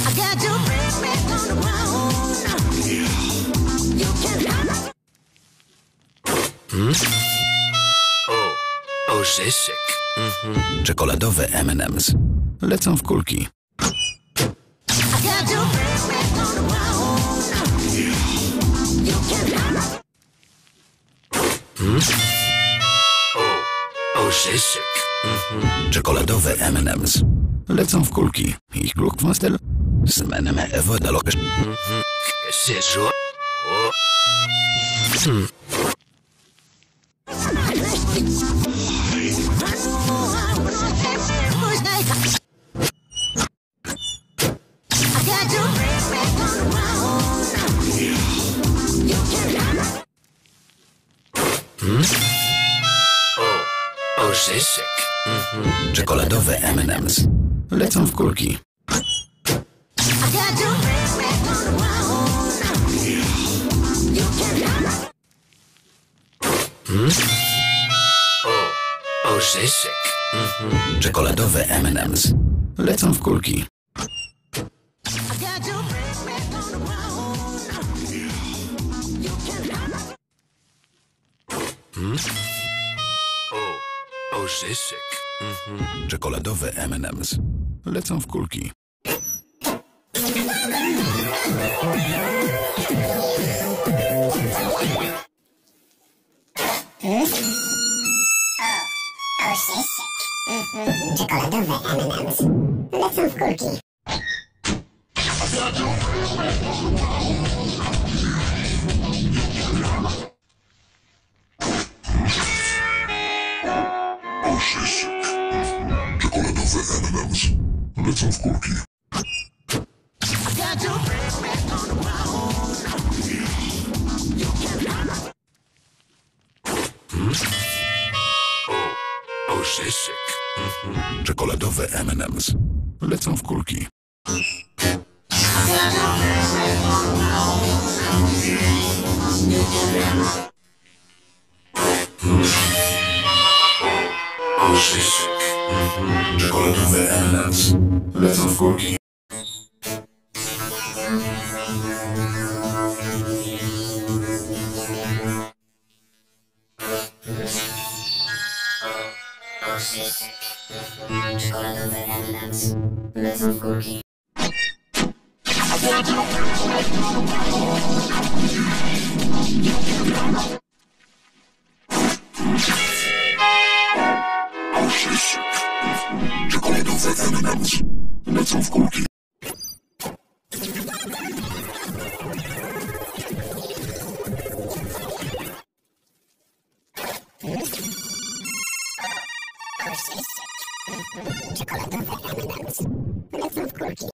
Orzeszek. Czekoladowe M&M's lecą w kulki. Orzeszek. Czekoladowe M&M's lecą w kulki. Ich Gluckmastel smännen med vodaloppers. Sergio. Orzeszek. Czekoladowe M&M's lecą w kulki. Orzeszek. Czekoladowe M&M's lecą w kulki. Orzeszek. Czekoladowe M&M's lecą w kulki. Czekoladowe M&M's lecą w kulki. Orzeszek. Czekoladowe M&M's lecą w kulki. Orzeszek. Czekoladowe M&M's lecą w kulki. Orzeszek. Czekoladowe M&M's lecą w kulki. Orzeszek. Czekoladowe M&M's lecą w kulki. Orzeszek. Czekoladowe M&M's lecą w kulki. Czekoladowe M&M's lecą w kulki.